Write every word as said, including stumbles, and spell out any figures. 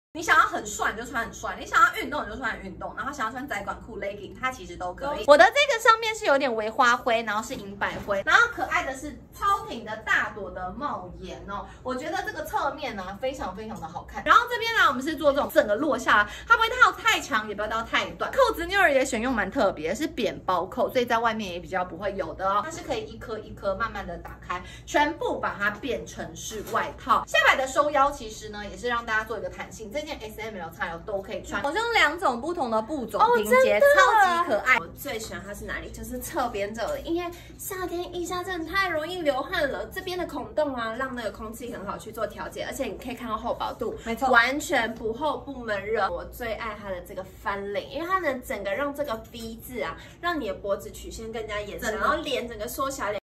你想要很帅你就穿很帅，你想要运动你就穿很运动，然后想要穿窄管裤 legging 它其实都可以。我的这个上面是有点微花灰，然后是银白灰，然后可爱的是超挺的大朵的帽檐哦，我觉得这个侧面呢、啊、非常非常的好看。然后这边呢我们是做这种整个落下来，它不会套太长，也不会到太短。扣子妞儿也选用蛮特别，是扁包扣，所以在外面也比较不会有的哦。它是可以一颗一颗慢慢的打开，全部把它变成是外套。下摆的收腰其实呢也是让大家做一个弹性，这件 S M L。都可以穿，我用两种不同的布种拼接，哦、超级可爱。 我最喜欢它是哪里？就是侧边这里，因为夏天腋下真的太容易流汗了，这边的孔洞啊，让那个空气很好去做调节，而且你可以看到厚薄度， 没错， 完全不厚不闷热。我最爱它的这个翻领，因为它能整个让这个 V 字啊，让你的脖子曲线更加延伸，然后脸整个缩小一点。